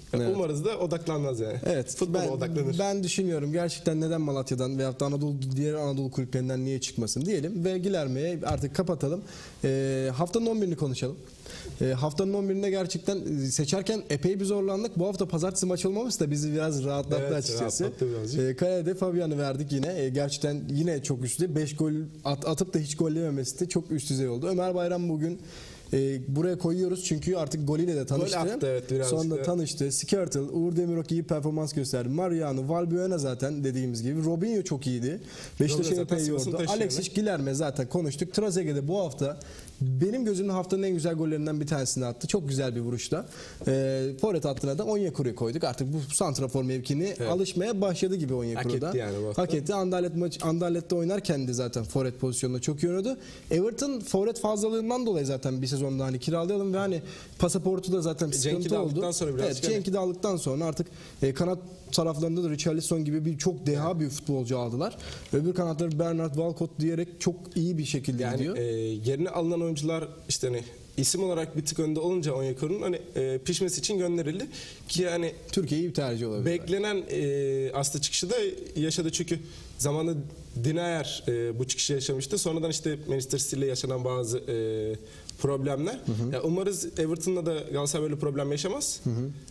A: Evet.
B: Umarız da odaklanmaz yani.
A: Evet.
B: Futbola odaklanır.
A: Ben düşünüyorum gerçekten neden Malatya'dan veyahut da diğer Anadolu kulüplerinden niye çıkmasın diyelim ve Gilerme'ye artık kapatalım. Haftanın 11'ini konuşalım. Haftanın 11'inde gerçekten seçerken epey bir zorlandık. Bu hafta pazartesi maç olmaması da bizi biraz rahatlattı,
B: Evet,
A: açıkçası.
B: rahatlattı birazcık.
A: Kalede Fabian'ı verdik yine. Gerçekten yine çok üstte. 5 gol atıp da hiç gol yememesi de çok üst düzey oldu. Ömer Bayram bugün buraya koyuyoruz çünkü artık golüyle de tanıştı.
B: Gol attı, evet, birazcık
A: Sonra
B: da.
A: tanıştı. Skirtle, Uğur Demirok iyi performans gösterdi. Mariano, Valbuena zaten dediğimiz gibi. Robinho çok iyiydi. Beşiktaş'ı
B: zaten
A: epey
B: sıvısını
A: yordu.
B: taşıyor.
A: Alexis Gilerme zaten konuştuk. Trezeguet'de bu hafta benim gözümde haftanın en güzel gollerinden bir tanesini attı. Çok güzel bir vuruşta. Forvet hattına da Onyekuru'yu koyduk. Artık bu santrafor mevkini alışmaya başladı gibi Onyekuru'da.
B: Hak etti yani bu hafta.
A: Hak etti. Anderlet'te oynarken de zaten forvet pozisyonunda çok iyi oynadı. Everton forvet fazlalığından dolayı zaten bir sezonda hani kiralayalım ve hani pasaportu da zaten bir
B: Cenk'i
A: sıkıntı
B: de
A: oldu.
B: aldıktan sonra birazcık
A: Evet, Cenk'i de aldıktan sonra artık kanat taraflarında da Richarlison gibi bir çok deha bir futbolcu aldılar. Öbür kanatları Bernard Walcott diyerek çok iyi bir şekilde
B: Yani
A: gidiyor.
B: yerine alınan oyuncular işte hani isim olarak bir tık önde olunca Onyekuru'nun hani pişmesi için gönderildi ki hani
A: Türkiye'yi bir tercih olabilir.
B: beklenen aslında çıkışı da yaşadı çünkü zamanında Dinayer bu çıkışı yaşamıştı. Sonradan işte Manchester City ile yaşanan bazı problemler. Ya umarız Everton'la da Galatasaray böyle problem yaşamaz.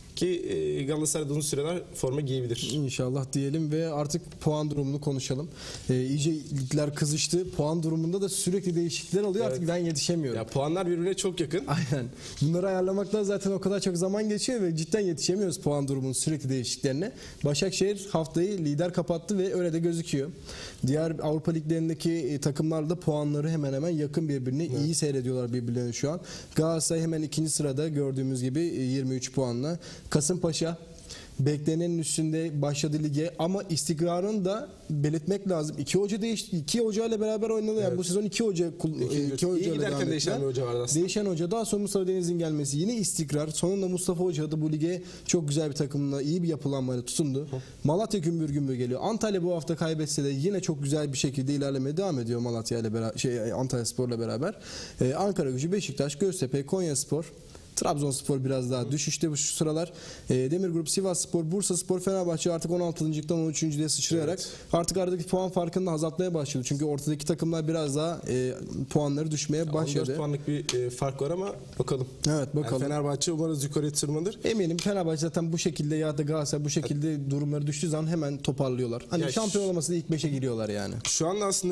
B: Ki Galatasaray'da uzun süreler forma giyebilir.
A: İnşallah diyelim ve artık puan durumunu konuşalım. İyice ligler kızıştı. Puan durumunda da sürekli değişiklikler oluyor.
B: Evet.
A: Artık ben yetişemiyorum.
B: Ya puanlar birbirine çok yakın.
A: Aynen. Bunları ayarlamaktan zaten o kadar çok zaman geçiyor ve cidden yetişemiyoruz puan durumunun sürekli değişikliklerine. Başakşehir haftayı lider kapattı ve öyle de gözüküyor. Diğer Avrupa liglerindeki takımlar da puanları hemen hemen yakın birbirine. Evet. İyi seyrediyorlar birbirlerini şu an. Galatasaray hemen ikinci sırada gördüğümüz gibi 23 puanla. Kasımpaşa beklenenin üstünde başladı lige ama istikrarını da belirtmek lazım. 2 hoca değişti. 2 hoca ile beraber oynadı. Yani bu sezon 2 hoca
B: iyi giderken değişen bir hoca vardı aslında.
A: Değişen hoca. Daha sonra Mustafa Deniz'in gelmesi. Yine istikrar. Sonunda Mustafa Hoca da bu lige çok güzel bir takımla iyi bir yapılanmayla tutundu. Malatya gümbür gümbür geliyor. Antalya bu hafta kaybetse de yine çok güzel bir şekilde ilerlemeye devam ediyor Malatya ile beraber, Antalyaspor'la beraber. Ankaragücü, Beşiktaş, Göztepe, Konyaspor, Trabzonspor biraz daha düşüşte bu şu sıralar. Demirgrup, Sivasspor, Bursaspor, Fenerbahçe artık 16.'dan 13.'ye sıçrayarak artık aradaki puan farkını da azaltmaya başladı. Çünkü ortadaki takımlar biraz daha puanları düşmeye başladı.
B: 14 puanlık bir fark var ama bakalım.
A: Evet, bakalım.
B: Yani Fenerbahçe umarız yukarıya tırmanır.
A: Eminim Fenerbahçe zaten bu şekilde ya da Galatasaray bu şekilde durumları düştüğü zaman hemen toparlıyorlar. Hani
B: Ya
A: şampiyon olaması da ilk 5'e giriyorlar yani.
B: Şu anda aslında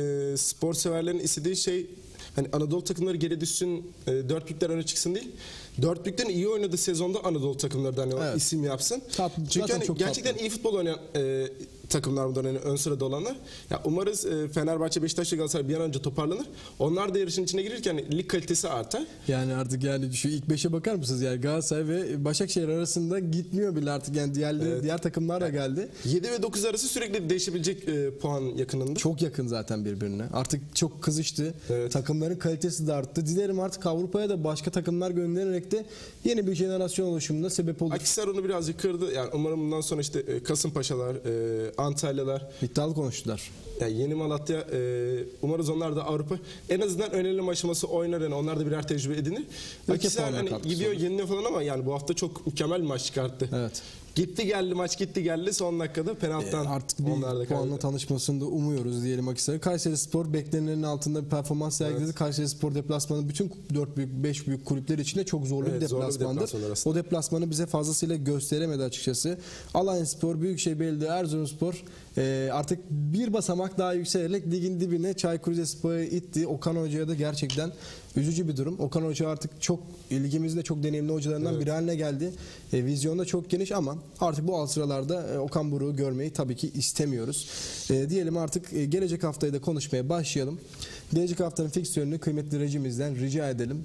B: spor severlerin istediği şey hani Anadolu takımları geri düşsün, 4 büyükler öne çıksın değil. 4 büyüklerin iyi oynadığı sezonda Anadolu takımları da hani isim yapsın. Çünkü hani gerçekten iyi futbol oynayan takımlar bundan hani ön sırada olanlar. Ya umarız Fenerbahçe, Beşiktaş ve Galatasaray bir an önce toparlanır. Onlar da yarışın içine girirken lig kalitesi artar.
A: Yani artık yani şu ilk 5'e bakar mısınız? Yani Galatasaray ve Başakşehir arasında gitmiyor bile artık. Yani diğer takımlar da geldi.
B: 7 ve 9 arası sürekli değişebilecek puan yakınında.
A: Çok yakın zaten birbirine. Artık çok kızıştı.
B: Evet.
A: Takımların kalitesi de arttı. Dilerim artık Avrupa'ya da başka takımlar göndererek de yeni bir jenerasyon oluşumuna sebep olur.
B: Akhisar onu birazcık kırdı. Yani umarım bundan sonra işte Kasımpaşalar, Antalyalar,
A: İddialı konuştular.
B: yani Yeni Malatya, umarız onlar da Avrupa en azından ön eleme aşaması oynar yani onlar da birer tecrübe edinir. Akhisar hani gidiyor yeniliyor falan ama yani bu hafta çok mükemmel bir maç çıkarttı.
A: Evet.
B: Gitti geldi maç gitti geldi son dakikada penaltıdan
A: Artık bir puanla tanışmasını da umuyoruz diyelim Akhisar'a. Kayserispor beklenenin altında bir performans sergiledi. Evet. Kayserispor deplasmanı bütün 4 büyük 5 büyük kulüpler için de çok zorlu bir deplasmandır. O deplasmanı bize fazlasıyla gösteremedi açıkçası. Alanyaspor, Büyükşehir Belediye, Erzurumspor artık bir basamak daha yükselerek ligin dibine Çaykur Rizespor'u itti. Okan Hoca'ya da gerçekten üzücü bir durum. Okan Hoca artık çok ligimizin de çok deneyimli hocalarından biri haline geldi. Vizyonu da çok geniş ama artık bu alt sıralarda Okan Buruk'u görmeyi tabii ki istemiyoruz. Diyelim artık gelecek haftayı da konuşmaya başlayalım. Gelecek haftanın fiksiyonunu kıymetli rejimizden rica edelim.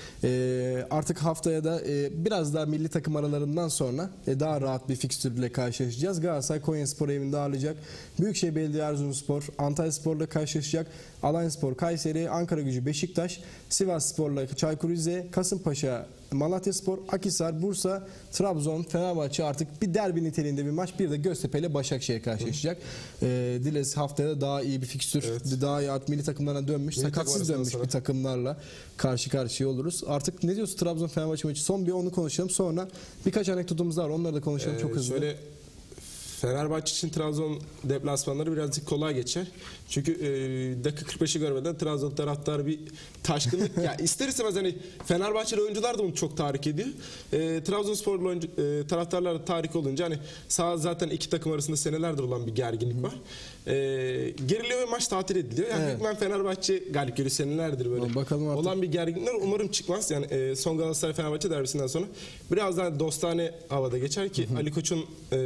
A: Artık haftaya da biraz daha milli takım aralarından sonra daha rahat bir fikstürle karşılaşacağız. Galatasaray Konyaspor evinde ağırlayacak. Büyükşehir Belediye Erzurumspor, Antalyaspor'la karşılaşacak. Alanyaspor, Kayseri, Ankaragücü, Beşiktaş, Sivasspor'la Çaykur Rize, Kasımpaşa Malatyaspor, Akhisar, Bursa, Trabzon, Fenerbahçe artık bir derbi niteliğinde bir maç. Bir de Göztepe ile Başakşehir karşılaşacak. Dileriz haftaya daha iyi bir fikstür, daha iyi milli takımlarına dönmüş, sakatsız dönmüş bir takımlarla karşı karşıya oluruz. Artık ne diyorsun Trabzon Fenerbahçe maçı? Son bir onu konuşalım. Sonra birkaç anekdotumuz var. Onları da konuşalım çok hızlı.
B: Şöyle Fenerbahçe için Trabzon deplasmanları birazcık kolay geçer. Çünkü dakika 45'i görmeden Trabzon taraftarı bir taşkınlık. Ya ister istemez hani Fenerbahçeli oyuncular da onu çok tahrik ediyor. Trabzonsporlu taraftarlar da tahrik olunca hani sağ zaten iki takım arasında senelerdir olan bir gerginlik var. Geriliyor ve maç tatil ediliyor. Yani büyük ihtimal Fenerbahçe galip geliyor, senelerdir böyle
A: bakalım artık.
B: olan bir gerginlikler umarım çıkmaz. Yani son Galatasaray Fenerbahçe derbisinden sonra biraz daha dostane havada geçer ki Ali Koç'un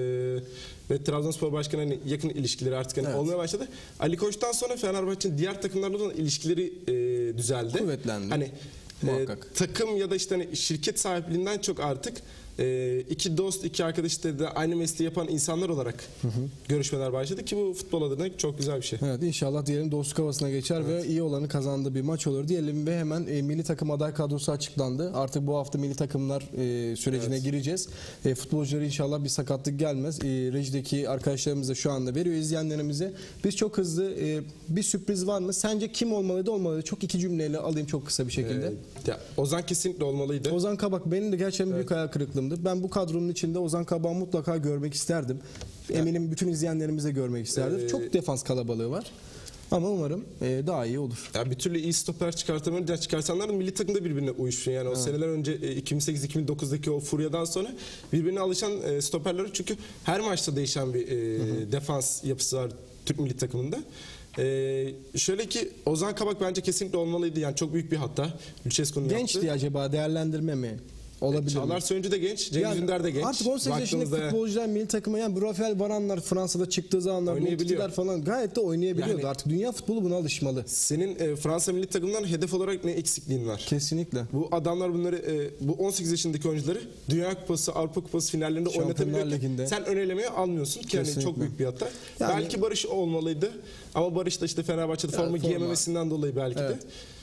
B: ve Trabzonspor Başkanı hani yakın ilişkileri artık hani olmaya başladı. Ali Koç'tan sonra Fenerbahçe'nin diğer takımlarla olan ilişkileri düzeldi.
A: Kuvvetlendi.
B: Hani
A: muhakkak.
B: Takım ya da işte hani şirket sahipliğinden çok artık iki dost, iki arkadaş da aynı mesleği yapan insanlar olarak görüşmeler başladı ki bu futbol adına çok güzel bir şey.
A: Evet, inşallah diyelim dostluk havasına geçer ve iyi olanı kazandığı bir maç olur diyelim ve hemen milli takım aday kadrosu açıklandı. Artık bu hafta milli takımlar sürecine gireceğiz. Futbolculara inşallah bir sakatlık gelmez. Rejideki arkadaşlarımız da şu anda veriyor izleyenlerimize. Biz çok hızlı bir sürpriz var mı? Sence kim olmalıydı? Olmalıydı. Çok iki cümleyle alayım çok kısa bir şekilde.
B: Ozan kesinlikle olmalıydı.
A: Ozan Kabak benim de gerçekten büyük hayal kırıklığımdı. Ben bu kadronun içinde Ozan Kabak'ı mutlaka görmek isterdim. Eminim bütün izleyenlerimiz de görmek isterdi. Çok defans kalabalığı var. Ama umarım daha iyi olur.
B: Ya bir türlü iyi stoper çıkartamıyor. Çıkarsanlar da milli takımda birbirine uyuşuyor. Yani o seneler önce 2008-2009'daki o furyadan sonra birbirine alışan stoperler çünkü her maçta değişen bir defans yapısı var Türk milli takımında. Şöyle ki Ozan Kabak bence kesinlikle olmalıydı. Yani çok büyük bir hata. Lucescu'nun yaptı.
A: Gençti acaba, değerlendirme mi? Olabilir.
B: Çağlar Söyüncü de genç, Cengiz Ünder de genç.
A: Artık 18 yaşındaki futbolcular milli takıma yani bu Rafael Varanlar Fransa'da çıktığı zamanlar Umtitiler falan gayet de oynayabiliyordu. Yani, artık dünya futbolu buna alışmalı.
B: Senin Fransa milli takımından hedef olarak ne eksikliğin var?
A: Kesinlikle.
B: Bu adamlar bunları bu 18 yaşındaki oyuncuları Dünya Kupası, Avrupa Kupası finallerinde oynatabiliyorken sen ön elemeye almıyorsun ki yani çok büyük bir hata. Yani, belki Barış olmalıydı ama Barış da işte Fenerbahçe'de forma giyememesinden dolayı belki de.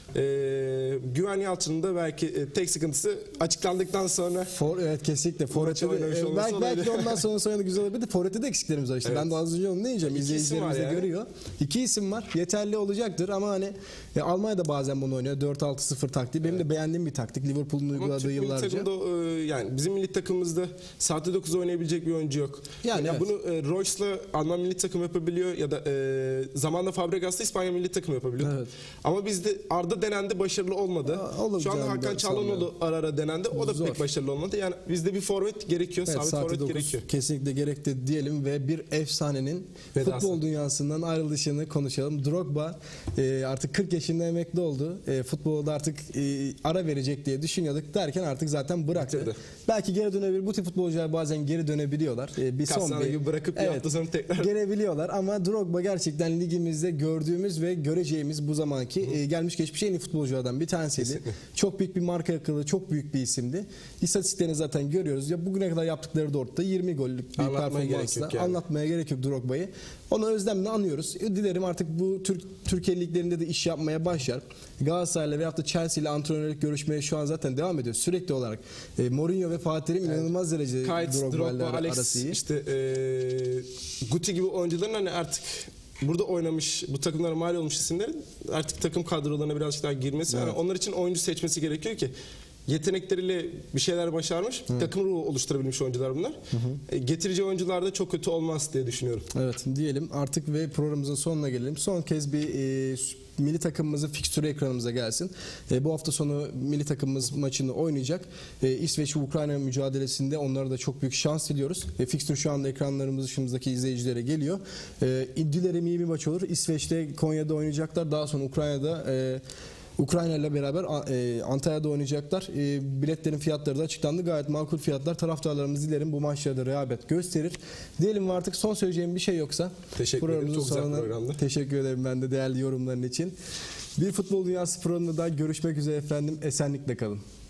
B: Güven Yalçın'ın da belki tek sıkıntısı açıklandıktan sonra
A: evet kesinlikle Forvet'te belki de ondan sonra güzel olabilir. Forvet'te de eksiklerimiz var işte. Ben de az önce onu diyeceğim. İzleyicilerimiz de görüyor. İki isim var. Yeterli olacaktır ama hani Almanya'da bazen bunu oynuyor. 4-6-0 taktiği. Benim de beğendiğim bir taktik. Liverpool'un uyguladığı yıllarca.
B: Yani bizim milli takımımızda saatte 9 oynayabilecek bir oyuncu yok. Yani bunu Royce'la Alman milli takım yapabiliyor ya da zamanla Fabregas'la İspanya milli takım yapabiliyor. Evet. Ama bizde Arda denendi, başarılı olmadı. Şu anda Hakan Çalhanoğlu ara denendi. O da pek başarılı olmadı. Yani bizde bir forvet gerekiyor. Evet, sabit forvet gerekiyor.
A: Kesinlikle gerekti diyelim ve bir efsanenin futbol dünyasından ayrılışını konuşalım. Drogba artık 40 yaşında emekli oldu. Futbolda artık ara verecek diye düşünüyorduk derken artık zaten bıraktı. Bitirdi. Belki geri dönebilir. Bu tip futbolcular bazen geri dönebiliyorlar.
B: Kasana gibi bırakıp bir hafta sonra tekrar
A: gelebiliyorlar ama Drogba gerçekten ligimizde gördüğümüz ve göreceğimiz bu zamanki gelmiş geçmiş en iyi futbolculardan bir tanesiydi. Kesinlikle. Çok büyük bir marka akıllı, çok büyük bir isimdi. İstatistiklerini zaten görüyoruz. Ya bugüne kadar yaptıkları da ortada 20 gollük bir performansla. Anlatmaya gerek yok Drogba'yı. Onu özlemle anıyoruz. Dilerim artık bu Türkiye liglerinde de iş yapmaya başlar. Galatasaray'la veyahut da Chelsea ile antrenörlük görüşmeye şu an zaten devam ediyor. Sürekli olarak. Mourinho ve Fatih Terim inanılmaz derecede Drogba arası iyi.
B: İşte Guti gibi oyuncuların hani artık burada oynamış, bu takımlara mal olmuş isimlerin artık takım kadrolarına birazcık daha girmesi. Yani onlar için oyuncu seçmesi gerekiyor ki yetenekleriyle bir şeyler başarmış, takım ruhu oluşturabilmiş oyuncular bunlar. Getireceği oyuncular da çok kötü olmaz diye düşünüyorum. Evet
A: diyelim artık ve programımızın sonuna gelelim. Son kez bir milli takımımızın fikstürü ekranımıza gelsin. Bu hafta sonu milli takımımız maçını oynayacak. İsveç ve Ukrayna mücadelesinde onlara da çok büyük şans diliyoruz. Fikstür şu anda ekranlarımız dışımızdaki izleyicilere geliyor. Dilerim iyi bir maç olur. İsveç'te Konya'da oynayacaklar. Daha sonra Ukrayna ile beraber Antalya'da oynayacaklar. Biletlerin fiyatları da açıklandı. Gayet makul fiyatlar. Taraftarlarımız dilerim bu maçlarda rağbet gösterir. Diyelim artık son söyleyeceğim bir şey yoksa.
B: Teşekkür ederim. Çok güzel programdı.
A: Teşekkür ederim ben de değerli yorumların için. Bir Futbol Dünyası programında daha görüşmek üzere efendim. Esenlikle kalın.